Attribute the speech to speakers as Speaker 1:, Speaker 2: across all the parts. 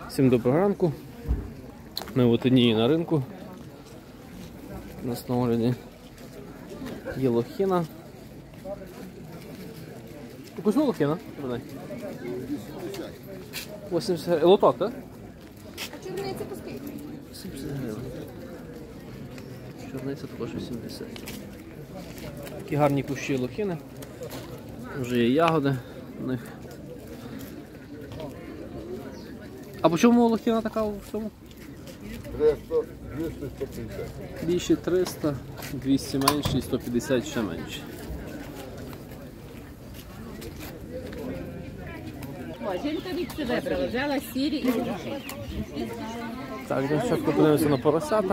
Speaker 1: Всім доброго ранку. Ми от одні на ринку. У нас на огляді є лохина. Почему лохина? 80 гривень. Лоток, так?
Speaker 2: А чорниця по скільки?
Speaker 1: 70 гривень. Чорниця також 80. Такі гарні кущі лохини. Вже є ягоди в них. А по чому лохина така в цьому?
Speaker 3: 300, 200, 150.
Speaker 1: Більше 300, 200 менше і 150 ще менше.
Speaker 2: О, жінка від себе вибрала, взяла сірі і гроші.
Speaker 1: Так, дівчатка, подивимося на поросята.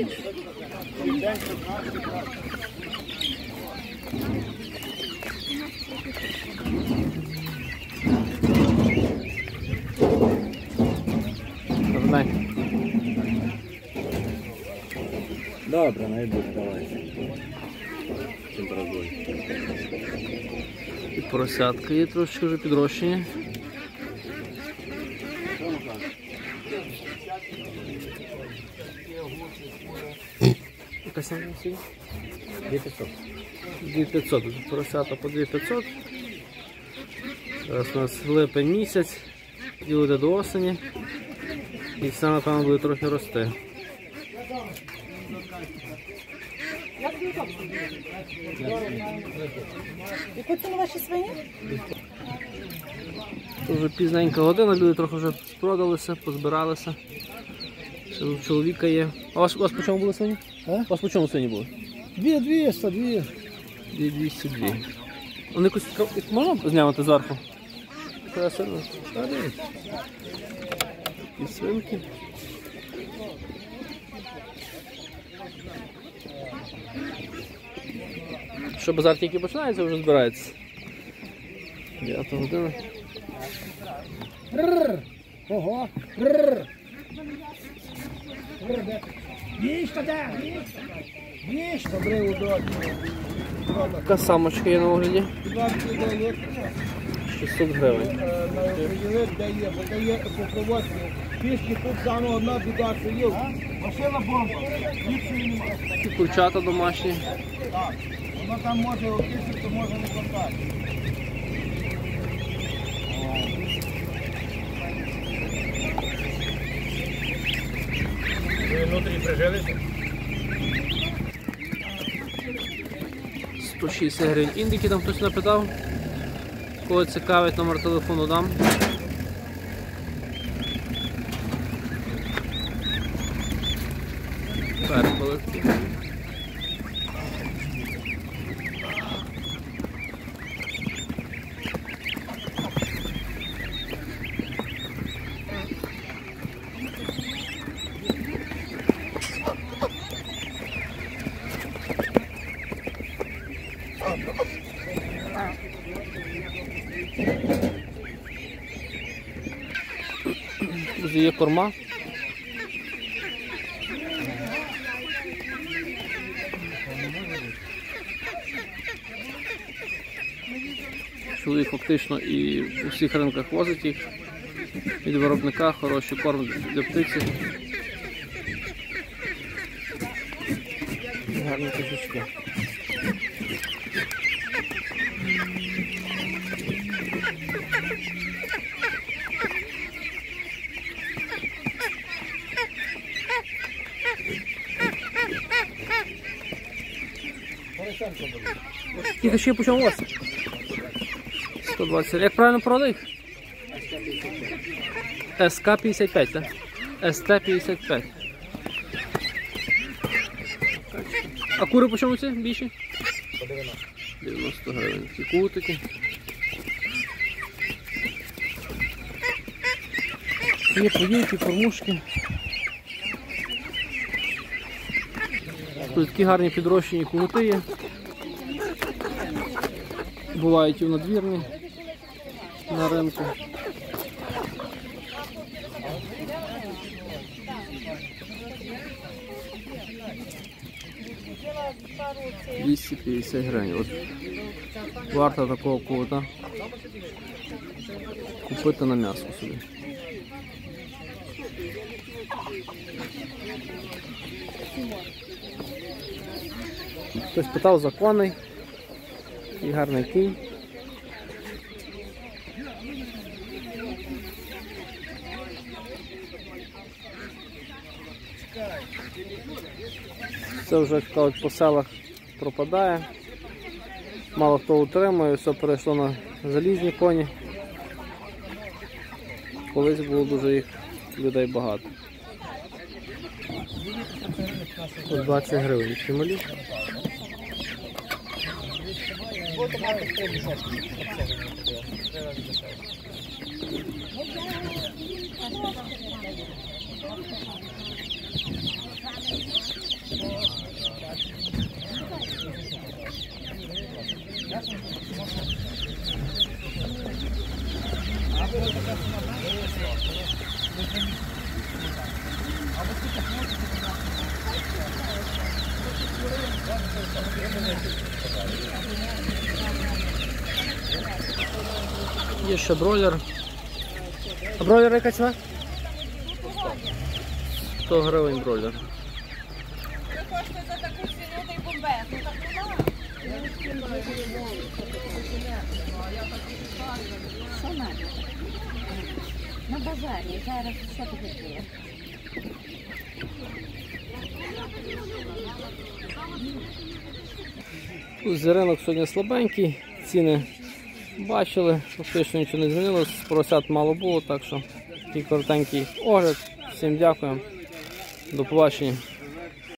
Speaker 4: Добре, найбільше, давайте.
Speaker 1: І поросятка є трошечки вже підрощені. Яка ціна сьогодні?
Speaker 4: 2500.
Speaker 1: 2500. Поросята по 2500. Зараз у нас липень місяць, і буде до осені. І ціна, напевно, буде трохи рости.
Speaker 2: Яку ціну ваші свині?
Speaker 1: Це вже пізненька година, люди трохи вже продалися, позбиралися. Ще у чоловіка є. А у вас по чому були свині?
Speaker 4: А?
Speaker 1: У вас по чому свині були?
Speaker 4: 2200, 2.
Speaker 1: 202. Вони якось можна зняти зверху? Красиво. І свинки. Що базар тільки починається, вже збирається. 9 година.
Speaker 4: Ого. Їж туди, їж. Добре, удобно.
Speaker 1: Така самочка є на огляді. 600 гривень.
Speaker 4: Дає попроводку. Пішки тут саме одна біда, що є. Машина бомба. Нічого немає.
Speaker 1: І курчата домашні.
Speaker 4: Так. Вона там може окисити, то може не контакт. Ви внутрі прижилися?
Speaker 1: 160 гривень. Індики там хтось напитав. Кого цікавить, номер телефону дам. Перепелики. Друзі, є корма. Чоловік фактично і у всіх ринках возить їх. Від виробника хороший корм для птиці. Гарні кошечки. Скільки ще по чому у вас? 120. Як правильно продали їх? СК-55, так? СТ-55. А кури по чому ці більші?
Speaker 4: По 90.
Speaker 1: 90 гривень. Такі кутики. Є поділки, кормушки. Тут такі гарні підрощені кугути є. Бувають і в надвірні на ринку. – 250 гривень. От варто такого кута купити на м'ясо собі. Хтось питав за коней. І гарний кінь. Це вже, як кажуть, по селах пропадає. Мало хто утримує, все перейшло на залізні коні. Колись було дуже їх людей багато. Ось 20 гривень ці малі. Є ще бройлер. А бройлер яка ціна? 100 гривень бройлер.
Speaker 2: Що коштує за таку ціну, та й бомбезну? Що надо? На базарі. Зараз що тут є?
Speaker 1: Тут ринок сьогодні слабенький, ціни бачили, фактично нічого не змінилось, поросят мало було, так що такий коротенький огляд. Всім дякую, до побачення.